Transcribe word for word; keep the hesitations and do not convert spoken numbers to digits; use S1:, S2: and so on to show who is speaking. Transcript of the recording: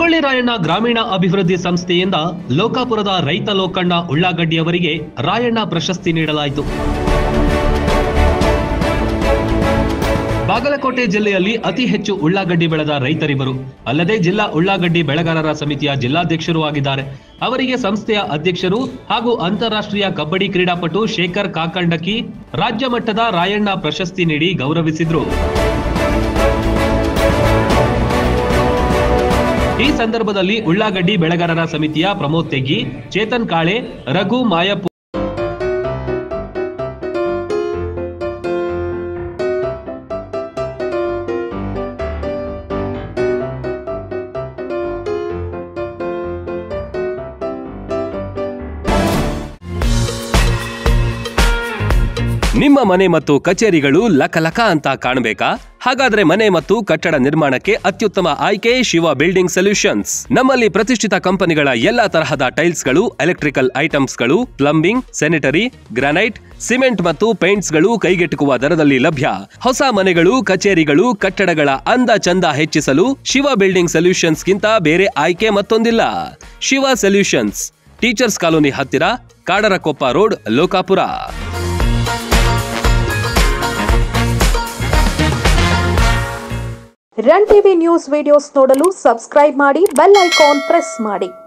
S1: ಸಂಗೊಳ್ಳಿ ರಾಯಣ್ಣ ಗ್ರಾಮೀಣ ಅಭಿವೃದ್ಧಿ ಸಂಸ್ಥೆಯಿಂದ ಲೋಕಾಪುರದ ರೈತ ಲೋಕಣ್ಣ ಉಳ್ಳಾಗಡ್ಡಿಯವರಿಗೆ ರಾಯಣ್ಣ ಪ್ರಶಸ್ತಿ ನೀಡಲಾಯಿತು. ಬಾಗಲಕೋಟೆ ಜಿಲ್ಲೆಯಲ್ಲಿ ಅತಿ ಹೆಚ್ಚು ಉಳ್ಳಾಗಡ್ಡಿ ಬೆಳೆದ ರೈತರಿವರು. ಅಲ್ಲದೆ ಜಿಲ್ಲಾ ಉಳ್ಳಾಗಡ್ಡಿ ಬೆಳೆಗಾರರ ಸಮಿತಿಯ ಜಿಲ್ಲಾಧ್ಯಕ್ಷರೂ ಆಗಿದ್ದಾರೆ. ಅವರಿಗೆ ಸಂಸ್ಥೆಯ ಅಧ್ಯಕ್ಷರು ಹಾಗೂ ಅಂತಾರಾಷ್ಟ್ರೀಯ ಕಬಡ್ಡಿ ಕ್ರೀಡಾಪಟು ಶೇಖರ್ ಕಾಕಂಡಕಿ ರಾಜ್ಯ ಮಟ್ಟದ ರಾಯಣ್ಣ ಪ್ರಶಸ್ತಿ ನೀಡಿ ಗೌರವಿಸಿದ್ರು. ಈ ಸಂದರ್ಭದಲ್ಲಿ ಉಳ್ಳಾಗಡ್ಡಿ ಬೆಳೆಗಾರರ ಸಮಿತಿಯ ಪ್ರಮೋದ್ ತೆಗ್ಗಿ, ಚೇತನ್ ಕಾಳೆ, ರಘು ಮಾಯಪ್ಪ ನಿಮ್ಮ ಮನೆ ಮತ್ತು ಕಚೇರಿಗಳು ಲಕಲಕ ಅಂತ ಕಾಣಬೇಕಾ? ಹಾಗಾದ್ರೆ ಮನೆ ಮತ್ತು ಕಟ್ಟಡ ನಿರ್ಮಾಣಕ್ಕೆ ಅತ್ಯುತ್ತಮ ಆಯ್ಕೆ ಶಿವ ಬಿಲ್ಡಿಂಗ್ ಸೊಲ್ಯೂಷನ್ಸ್. ನಮ್ಮಲ್ಲಿ ಪ್ರತಿಷ್ಠಿತ ಕಂಪನಿಗಳ ಎಲ್ಲಾ ತರಹದ ಟೈಲ್ಸ್ ಗಳು, ಎಲೆಕ್ಟ್ರಿಕಲ್ ಐಟಮ್ಸ್ ಗಳು, ಪ್ಲಂಬಿಂಗ್, ಸ್ಯಾನಿಟರಿ, ಗ್ರಾನೈಟ್, ಸಿಮೆಂಟ್ ಮತ್ತು ಪೇಂಟ್ಸ್ ಗಳು ಕೈಗೆಟುಕುವ ದರದಲ್ಲಿ ಲಭ್ಯ. ಹೊಸ ಮನೆಗಳು, ಕಚೇರಿಗಳು, ಕಟ್ಟಡಗಳ ಅಂದ ಚಂದ ಹೆಚ್ಚಿಸಲು ಶಿವ ಬಿಲ್ಡಿಂಗ್ ಸೊಲ್ಯೂಷನ್ಸ್ ಗಿಂತ ಬೇರೆ ಆಯ್ಕೆ ಮತ್ತೊಂದಿಲ್ಲ. ಶಿವ ಸೊಲ್ಯೂಷನ್ಸ್, ಟೀಚರ್ಸ್ ಕಾಲೋನಿ ಹತ್ತಿರ, Kadarakoppa road, Lokapur.
S2: Run TV news videos ನೋಡಲು ಸಬ್ಸ್ಕ್ರೈಬ್ ಮಾಡಿ, ಬೆಲ್ ಐಕಾನ್ ಪ್ರೆಸ್ ಮಾಡಿ.